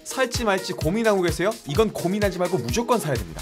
살지 말지 고민하고 계세요? 이건 고민하지 말고 무조건 사야 됩니다.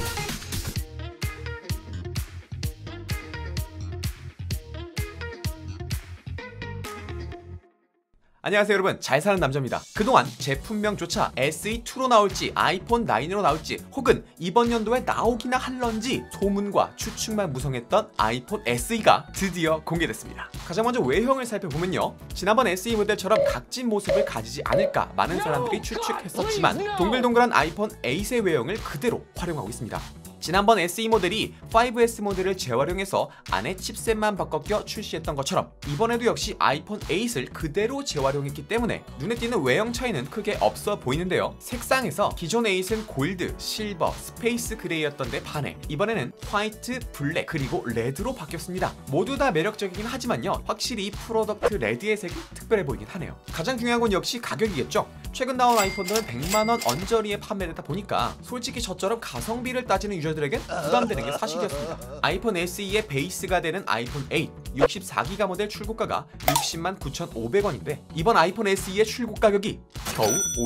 안녕하세요 여러분, 잘 사는 남자입니다. 그동안 제품명조차 SE2로 나올지 아이폰 9으로 나올지 혹은 이번 연도에 나오기나 할런지 소문과 추측만 무성했던 아이폰 SE가 드디어 공개됐습니다. 가장 먼저 외형을 살펴보면요, 지난번 SE 모델처럼 각진 모습을 가지지 않을까 많은 사람들이 추측했었지만 동글동글한 아이폰 8의 외형을 그대로 활용하고 있습니다. 지난번 SE 모델이 5S 모델을 재활용해서 안에 칩셋만 바꿔 껴 출시했던 것처럼 이번에도 역시 아이폰 8을 그대로 재활용했기 때문에 눈에 띄는 외형 차이는 크게 없어 보이는데요. 색상에서 기존 8은 골드, 실버, 스페이스 그레이였던 데 반해 이번에는 화이트, 블랙, 그리고 레드로 바뀌었습니다. 모두 다 매력적이긴 하지만요, 확실히 프로덕트 레드의 색이 특별해 보이긴 하네요. 가장 중요한 건 역시 가격이겠죠. 최근 나온 아이폰들은 100만원 언저리에 판매되다 보니까 솔직히 저처럼 가성비를 따지는 유저들에겐 부담되는 게 사실이었습니다. 아이폰 SE의 베이스가 되는 아이폰 8 64기가 모델 출고가가 60만 9,500원인데 이번 아이폰 SE의 출고 가격이 겨우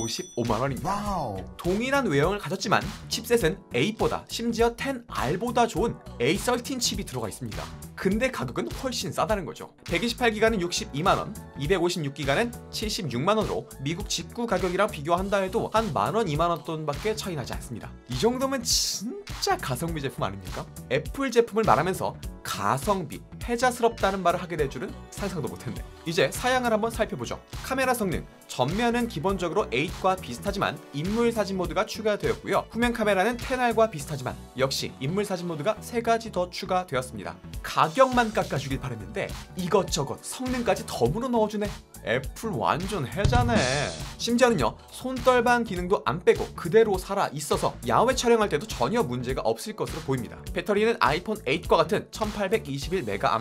55만원입니다. 동일한 외형을 가졌지만 칩셋은 8보다 심지어 10R보다 좋은 A13 칩이 들어가 있습니다. 근데 가격은 훨씬 싸다는 거죠. 128기가는 62만원, 256기가는 76만원으로 미국 직구 가격이랑 비교한다 해도 한 만원, 2만원 돈밖에 차이 나지 않습니다. 이 정도면 진짜 가성비 제품 아닙니까? 애플 제품을 말하면서 가성비, 패자스럽다는 말을 하게 될 줄은 상상도 못했네. 이제 사양을 한번 살펴보죠. 카메라 성능, 전면은 기본적으로 8과 비슷하지만 인물 사진 모드가 추가되었고요. 후면 카메라는 10R과 비슷하지만 역시 인물 사진 모드가 3가지 더 추가되었습니다. 가격만 깎아주길 바랬는데 이것저것 성능까지 덤으로 넣어주네. 애플 완전 해자네. 심지어는요, 손떨방 기능도 안 빼고 그대로 살아 있어서 야외 촬영할 때도 전혀 문제가 없을 것으로 보입니다. 배터리는 아이폰 8과 같은 1821mAh.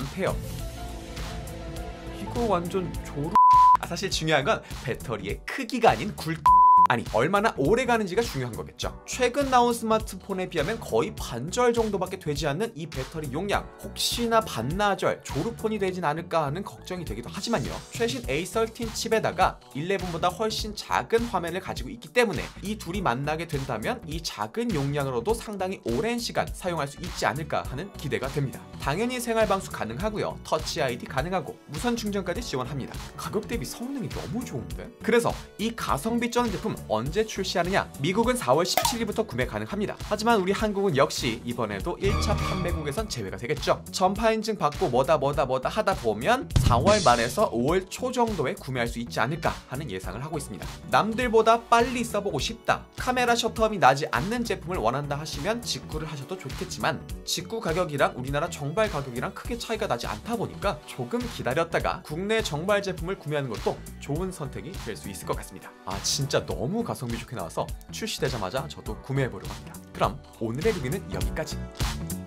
이거 완전 사실 중요한 건 배터리의 크기가 아닌 아니 얼마나 오래 가는지가 중요한 거겠죠. 최근 나온 스마트폰에 비하면 거의 반절 정도밖에 되지 않는 이 배터리 용량, 혹시나 반나절 조르폰이 되진 않을까 하는 걱정이 되기도 하지만요, 최신 A13 칩에다가 11보다 훨씬 작은 화면을 가지고 있기 때문에 이 둘이 만나게 된다면 이 작은 용량으로도 상당히 오랜 시간 사용할 수 있지 않을까 하는 기대가 됩니다. 당연히 생활방수 가능하고요, 터치 ID 가능하고 무선 충전까지 지원합니다. 가격 대비 성능이 너무 좋은데? 그래서 이 가성비 쩌는 제품 언제 출시하느냐? 미국은 4월 17일부터 구매 가능합니다. 하지만 우리 한국은 역시 이번에도 1차 판매국에선 제외가 되겠죠. 전파 인증 받고 뭐다 하다 보면 4월 말에서 5월 초 정도에 구매할 수 있지 않을까 하는 예상을 하고 있습니다. 남들보다 빨리 써보고 싶다, 카메라 셔터음이 나지 않는 제품을 원한다 하시면 직구를 하셔도 좋겠지만 직구 가격이랑 우리나라 정발 가격이랑 크게 차이가 나지 않다 보니까 조금 기다렸다가 국내 정발 제품을 구매하는 것도 좋은 선택이 될 수 있을 것 같습니다. 아 진짜 너무 가성비 좋게 나와서 출시되자마자 저도 구매해보려고 합니다. 그럼 오늘의 리뷰는 여기까지.